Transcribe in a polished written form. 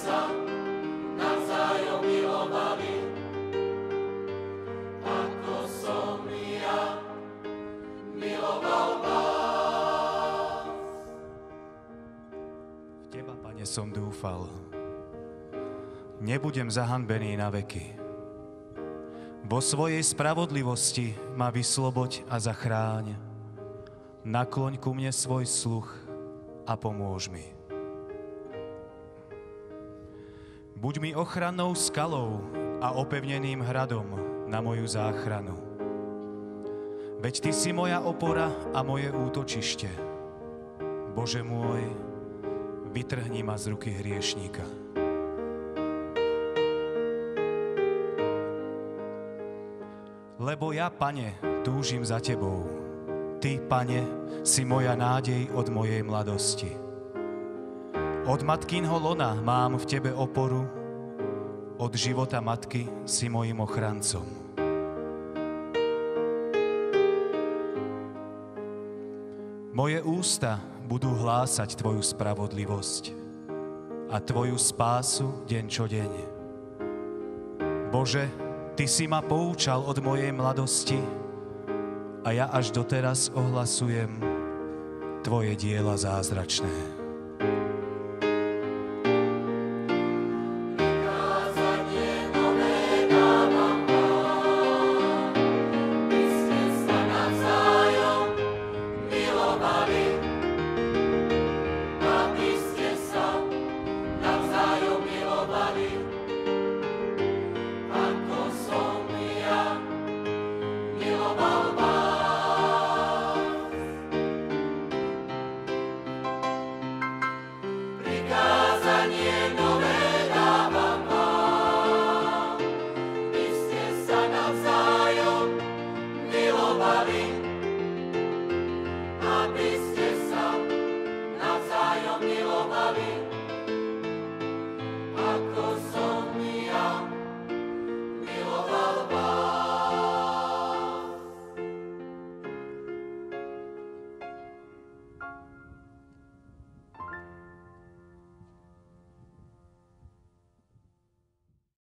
sa navzájom milovali, ako som ja miloval vás. V Teba, Pane, som dúfal. Nebudem zahanbený na veky. Vo svojej spravodlivosti ma vysloboď a zachráň. Nakloň ku mne svoj sluch a pomôž mi. Buď mi ochrannou skalou a opevneným hradom na moju záchranu. Veď Ty si moja opora a moje útočište. Bože môj, vytrhni ma z ruky hriešníka. Lebo ja, Pane, túžim za Tebou. Ty, Pane, si moja nádej od mojej mladosti. Od matkynho lona mám v Tebe oporu, od života matky si mojim ochrancom. Moje ústa budú hlásať Tvoju spravodlivosť a Tvoju spásu deň čo deň. Bože, Ty si ma poučal od mojej mladosti a ja až doteraz ohlasujem Tvoje diela zázračné.